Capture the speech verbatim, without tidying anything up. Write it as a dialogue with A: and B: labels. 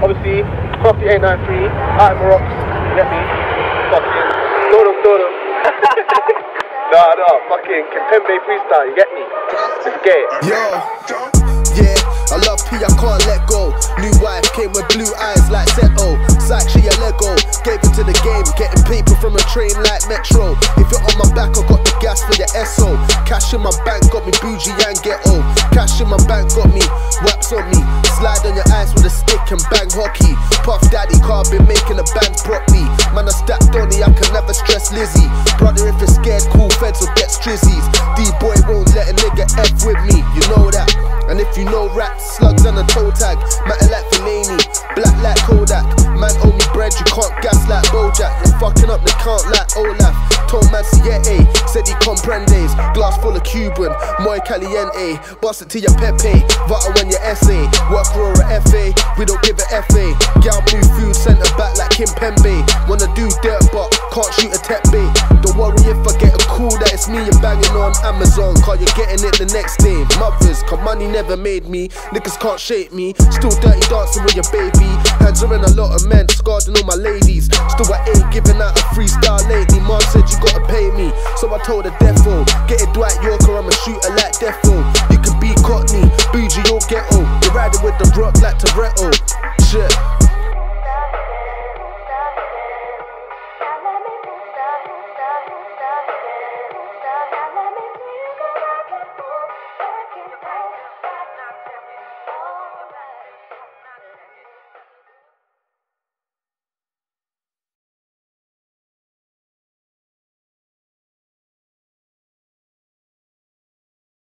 A: Obviously, Crofty eight nine three, out in Morocco, you get me? Fucking, know them, know them. Nah, nah, fucking Kimpembe freestyle, you get me? Let's get it.
B: Yo, yeah, I love P, I can't let go. New wife came with blue eyes like Seto. Psych, she a Lego, gave it to the game. Getting paper from a train like Metro. If you're on my back, I got the gas for your S O. Cash in my bank got me bougie and ghetto. Cash in my bank got me, wax on me. Slide on your eyes with a stick and bang hockey. Puff Daddy, car been making a band properly. Man, I stacked Donny, I can never stress Lizzie. Brother, if you're scared, cool feds will get strizzies. D-boy won't let a nigga F with me, you know that. And if you know rats, slugs and a toe tag, matter like Fellaini, black like Kodak. Man owe me bread, you can't gas like Bojack. You're fucking up the count like Olaf. Told man Siete, said he comprendes. Glass full of Cuban, muy caliente. Bust it to your Pepe, Vata when your essay. Work for a F A, we don't give a F A. Gal blue food, centre back like Kimpembe. Wanna do dirt but can't shoot a tech bait. Don't worry if I get a call that it's me and banging on Amazon, cause you're getting it the next day. Mothers, cause money never made me. Niggas can't shape me. Still dirty dancing with your baby. Hands are in a lot of men, scarred and all my ladies. Still I ain't giving out a freestyle lately. Mom said you gotta pay me, so I told her defo. Get it Dwight Yorker, I'm a shooter like Defo. You can be Cockney, bougie or ghetto. You're riding with the rock like Toretto.